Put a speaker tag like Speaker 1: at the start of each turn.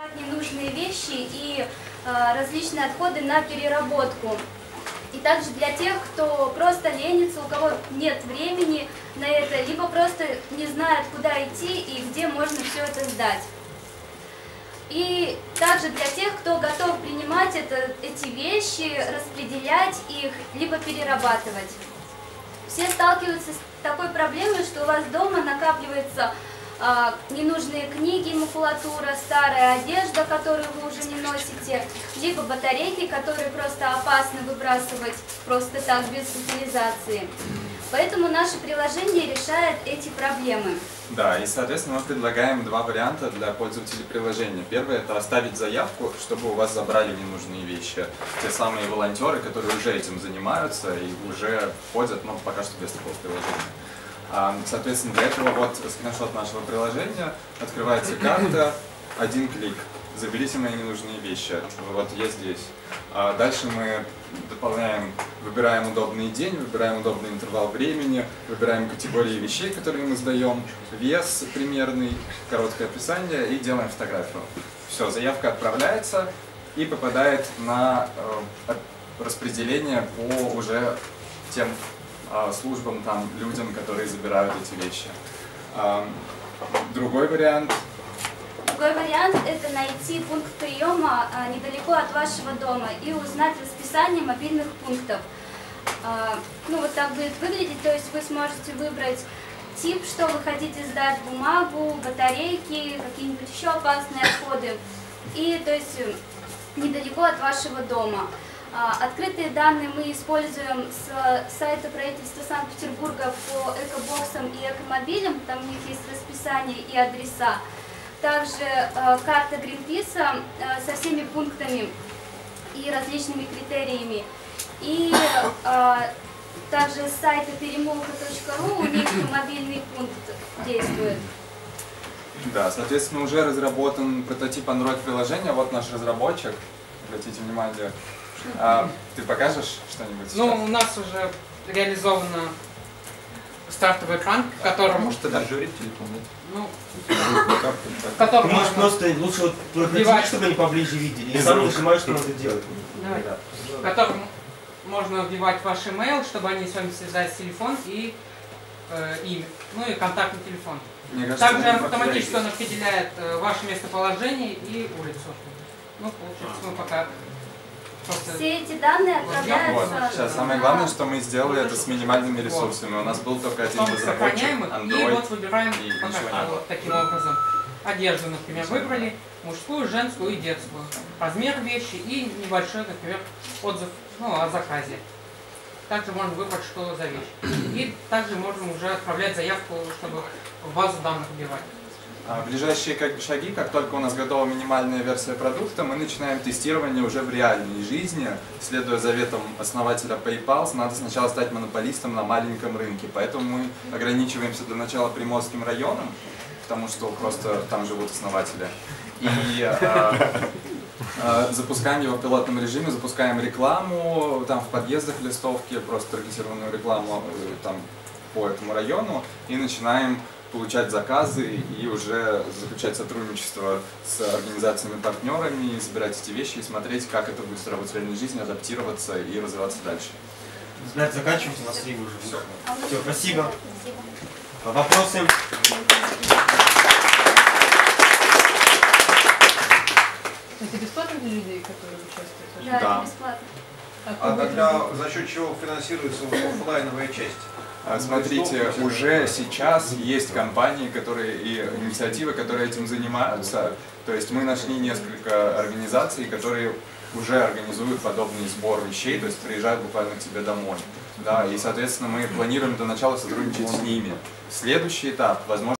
Speaker 1: Ненужные вещи и различные отходы на переработку. И также для тех, кто просто ленится, у кого нет времени на это, либо просто не знает, куда идти и где можно все это сдать. И также для тех, кто готов принимать эти вещи, распределять их, либо перерабатывать. Все сталкиваются с такой проблемой, что у вас дома накапливается ненужные книги, макулатура, старая одежда, которую вы уже не носите, либо батарейки, которые просто опасно выбрасывать просто так, без утилизации. Поэтому наше приложение решает эти проблемы.
Speaker 2: Да, и, соответственно, мы предлагаем два варианта для пользователей приложения. Первый – это оставить заявку, чтобы у вас забрали ненужные вещи. Те самые волонтеры, которые уже этим занимаются и уже входят, но пока что без такого приложения. Соответственно, для этого вот скриншот нашего приложения, открывается карта, один клик. Заберите мои ненужные вещи, вот я здесь. Дальше мы дополняем, выбираем удобный день, выбираем удобный интервал времени, выбираем категории вещей, которые мы сдаем, вес примерный, короткое описание и делаем фотографию. Все, заявка отправляется и попадает на распределение по уже тем службам, там, людям, которые забирают эти вещи. Другой вариант
Speaker 1: – это найти пункт приема недалеко от вашего дома и узнать расписание мобильных пунктов. Ну, вот так будет выглядеть, то есть вы сможете выбрать тип, что вы хотите сдать, бумагу, батарейки, какие-нибудь еще опасные отходы, и то есть недалеко от вашего дома. Открытые данные мы используем с сайта правительства Санкт-Петербурга по экобоксам и экомобилям, там у них есть расписание и адреса. Также карта Гринписа со всеми пунктами и различными критериями. И также с сайта перемолка.ру у них мобильный пункт действует.
Speaker 2: Да, соответственно, уже разработан прототип Android-приложения. Вот наш разработчик. Обратите внимание. Ты покажешь что-нибудь?
Speaker 3: Ну, у нас уже реализована стартовый экран, в котором...
Speaker 4: Может, тогда журить телефон, нет?
Speaker 3: Ну, в котором
Speaker 5: ты можешь просто лучше вот прокрутить, чтобы они поближе видели, и сам нажимаешь, что надо делать.
Speaker 3: В котором можно вбивать ваш email, чтобы они с вами связали телефон и имя, ну и контактный телефон. Также автоматически он определяет ваше местоположение и улицу. Ну, получается, мы пока...
Speaker 1: Все эти данные отправляются...
Speaker 2: Вот. Сейчас самое главное, что мы сделали это с минимальными ресурсами. У нас был только один разработчик, Android,
Speaker 3: и вот выбираем
Speaker 2: и пока
Speaker 3: вот таким образом. Одежду, например, выбрали, мужскую, женскую и детскую. Размер вещи и небольшой, например, отзыв о заказе. Также можно выбрать, что за вещь. И также можно уже отправлять заявку, чтобы в базу данных вбивать.
Speaker 2: Ближайшие шаги, как только у нас готова минимальная версия продукта, мы начинаем тестирование уже в реальной жизни. Следуя заветам основателя PayPal, надо сначала стать монополистом на маленьком рынке. Поэтому мы ограничиваемся для начала Приморским районом, потому что просто там живут основатели. И запускаем его в пилотном режиме, запускаем рекламу, там в подъездах листовки, просто таргетированную рекламу там, по этому району, и начинаем получать заказы и уже заключать сотрудничество с организациями-партнерами, собирать эти вещи и смотреть, как это будет работать в реальной жизни, адаптироваться и развиваться дальше.
Speaker 5: Знаете, заканчивайте, у нас время уже. Все, спасибо. Вопросы?
Speaker 6: Это бесплатно для людей, которые участвуют?
Speaker 1: Да, это бесплатно.
Speaker 4: А тогда за счет чего финансируется офлайновая часть?
Speaker 2: Смотрите, уже сейчас есть компании, и инициативы, которые этим занимаются. То есть мы нашли несколько организаций, которые уже организуют подобный сбор вещей, то есть приезжают буквально к тебе домой. Да, и, соответственно, мы планируем до начала сотрудничать с ними. Следующий этап, возможно,